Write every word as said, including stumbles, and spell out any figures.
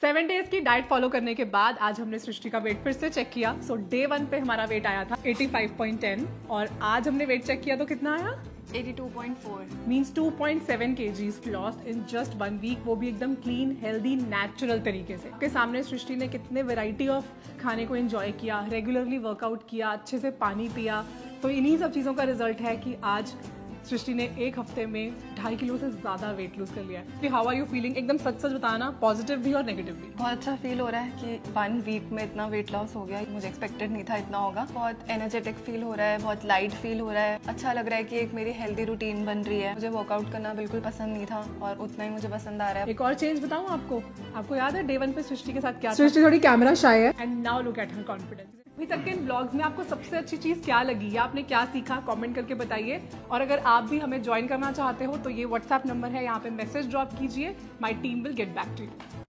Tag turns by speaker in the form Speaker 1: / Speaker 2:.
Speaker 1: Seven days की diet follow करने के बाद आज हमने सृष्टि का वेट फिर से चेक किया। सो डे वन पे हमारा वेट आया था एटी फाइव पॉइंट टेन और आज हमने वेट चेक किया तो कितना आया
Speaker 2: eighty two point four.
Speaker 1: Means two point seven kgs lost in just one week, वो भी एकदम क्लीन हेल्दी नेचुरल तरीके से। आपके सामने सृष्टि ने कितने वैरायटी ऑफ खाने को एंजॉय किया, रेगुलरली वर्कआउट किया, अच्छे से पानी पिया। तो इन्हीं सब चीज़ों का रिजल्ट है कि आज सृष्टि ने एक हफ्ते में ढाई किलो से ज्यादा वेट लूज कर लिया है। How are you feeling? एकदम सच सच बताना, पॉजिटिव भी और नेगेटिव भी।
Speaker 2: बहुत अच्छा फील हो रहा है कि वन वीक में इतना वेट लॉस हो गया। मुझे एक्सपेक्टेड नहीं था इतना होगा। बहुत एनर्जेटिक फील हो रहा है, बहुत लाइट फील हो रहा है। अच्छा लग रहा है कि एक मेरी हेल्दी रूटीन बन रही है। मुझे वर्कआउट करना बिल्कुल पसंद नहीं था और उतना ही मुझे पसंद आ रहा है।
Speaker 1: एक और चेंज बताऊँ आपको, आपको याद है डे वन पे सृष्टि के साथ क्या? सृष्टि थोड़ी कैमरा शाय है and now look at her confidence. अभी तक के इन ब्लॉग्स में आपको सबसे अच्छी चीज़ क्या लगी या आपने क्या सीखा, कमेंट करके बताइए। और अगर आप भी हमें ज्वाइन करना चाहते हो तो ये व्हाट्सएप नंबर है, यहाँ पे मैसेज ड्रॉप कीजिए। My team will get back to you.